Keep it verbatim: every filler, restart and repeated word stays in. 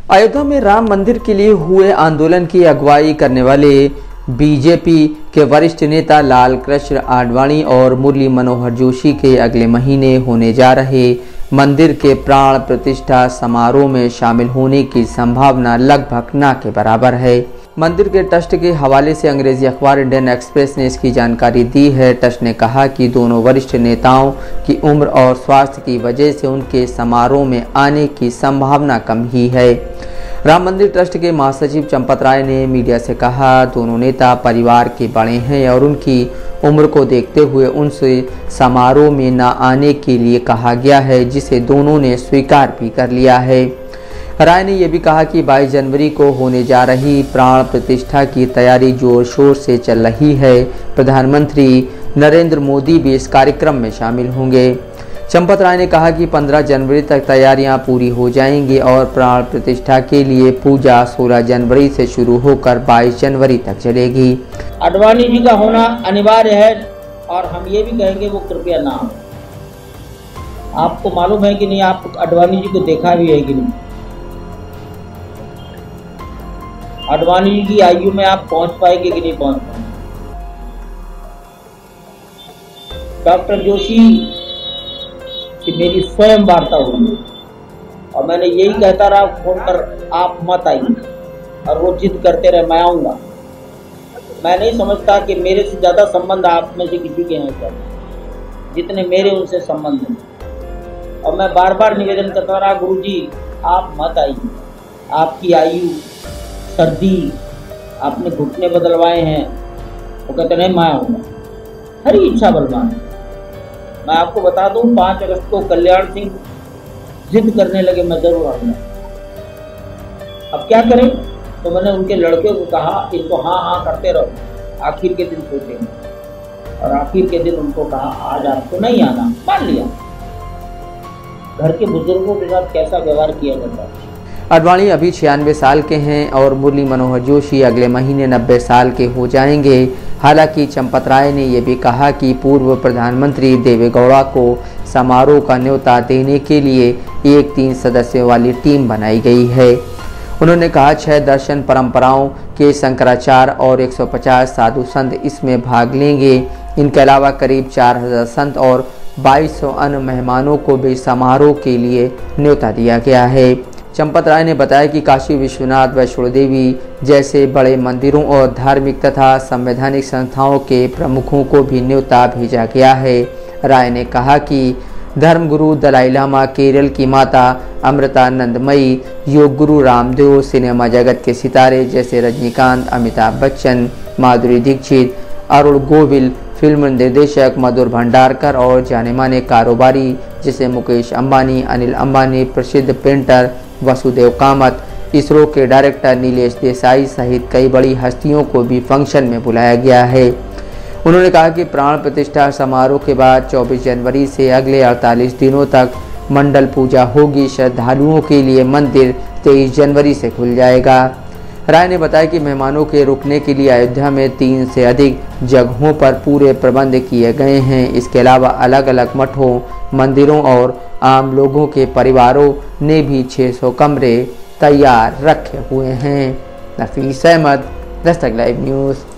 अयोध्या में राम मंदिर के लिए हुए आंदोलन की अगुवाई करने वाले बीजेपी के वरिष्ठ नेता लाल कृष्ण आडवाणी और मुरली मनोहर जोशी के अगले महीने होने जा रहे मंदिर के प्राण प्रतिष्ठा समारोह में शामिल होने की संभावना लगभग न के बराबर है। मंदिर के ट्रस्ट के हवाले से अंग्रेजी अखबार इंडियन एक्सप्रेस ने इसकी जानकारी दी है। ट्रस्ट ने कहा कि दोनों वरिष्ठ नेताओं की उम्र और स्वास्थ्य की वजह से उनके समारोह में आने की संभावना कम ही है। राम मंदिर ट्रस्ट के महासचिव चंपत राय ने मीडिया से कहा, दोनों नेता परिवार के बड़े हैं और उनकी उम्र को देखते हुए उनसे समारोह में न आने के लिए कहा गया है, जिसे दोनों ने स्वीकार भी कर लिया है। राय ने यह भी कहा कि बाईस जनवरी को होने जा रही प्राण प्रतिष्ठा की तैयारी जोर शोर से चल रही है। प्रधानमंत्री नरेंद्र मोदी भी इस कार्यक्रम में शामिल होंगे। चंपत राय ने कहा कि पंद्रह जनवरी तक तैयारियां पूरी हो जाएंगी और प्राण प्रतिष्ठा के लिए पूजा सोलह जनवरी से शुरू होकर बाईस जनवरी तक चलेगी। आडवाणी जी का होना अनिवार्य है और हम ये भी कहेंगे वो कृपया ना हो। आपको मालूम है कि नहीं, आप आडवाणी जी को देखा भी है कि नहीं? आडवाणी जी की आयु में आप पहुंच पाएंगे कि नहीं पहुंच पाएंगे? डॉक्टर जोशी कि मेरी स्वयं वार्ता हुई और मैंने यही कहता रहा फोन पर, आप मत आइए, और वो जिद करते रहे मैं आऊँगा। मैं नहीं समझता कि मेरे से ज़्यादा संबंध आप में से किसी के हैं सर, जितने मेरे उनसे संबंध हैं। और मैं बार बार निवेदन करता रहा, गुरुजी आप मत आइए, आपकी आयु, सर्दी, आपने घुटने बदलवाए हैं। वो कहते नहीं मैं आऊँगा, हरी इच्छा बलवान। मैं आपको बता दूं, पाँच अगस्त को कल्याण सिंह जिद करने लगे मैं जरूर आऊंगा। अब क्या करें? तो मैंने उनके लड़के को कहा, इनको हाँ हाँ करते रहो, आखिर के दिन सोचेंगे। और आखिर के दिन उनको कहा आज आपको नहीं आना, मान लिया। घर के बुजुर्गों के साथ कैसा व्यवहार किया जाता है। आडवाणी अभी छियानवे साल के हैं और मुरली मनोहर जोशी अगले महीने नब्बे साल के हो जाएंगे। हालांकि चंपत राय ने यह भी कहा कि पूर्व प्रधानमंत्री देवेगौड़ा को समारोह का न्योता देने के लिए एक तीन सदस्यों वाली टीम बनाई गई है। उन्होंने कहा छह दर्शन परंपराओं के शंकराचार्य और एक सौ पचास साधु संत इसमें भाग लेंगे। इनके अलावा करीब चार हजार संत और बाईस सौ अन्य मेहमानों को भी समारोह के लिए न्योता दिया गया है। चंपत राय ने बताया कि काशी विश्वनाथ, वैष्णो देवी जैसे बड़े मंदिरों और धार्मिक तथा संवैधानिक संस्थाओं के प्रमुखों को भी न्योता भेजा गया है। राय ने कहा कि धर्मगुरु दलाई लामा, केरल की माता अमृतानंदमयी, योग गुरु रामदेव, सिनेमा जगत के सितारे जैसे रजनीकांत, अमिताभ बच्चन, माधुरी दीक्षित, अरुण गोविल, फिल्म निर्देशक मधुर भंडारकर और जाने माने कारोबारी जैसे मुकेश अंबानी, अनिल अंबानी, प्रसिद्ध पेंटर वसुदेव कामत, इसरो के डायरेक्टर नीलेश देसाई सहित कई बड़ी हस्तियों को भी फंक्शन में बुलाया गया है। उन्होंने कहा कि प्राण प्रतिष्ठा समारोह के बाद चौबीस जनवरी से अगले अड़तालीस दिनों तक मंडल पूजा होगी। श्रद्धालुओं के लिए मंदिर तेईस जनवरी से खुल जाएगा। राय ने बताया कि मेहमानों के रुकने के लिए अयोध्या में तीन से अधिक जगहों पर पूरे प्रबंध किए गए हैं। इसके अलावा अलग अलग मठों, मंदिरों और आम लोगों के परिवारों ने भी छह सौ कमरे तैयार रखे हुए हैं। नफीस अहमद, दस्तक लाइव न्यूज़।